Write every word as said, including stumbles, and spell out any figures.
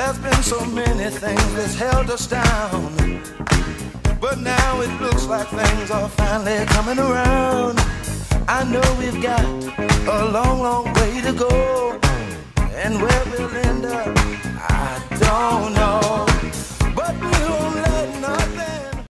There's been so many things that's held us down, but now it looks like things are finally coming around. I know we've got a long, long way to go, and where we'll end up, I don't know.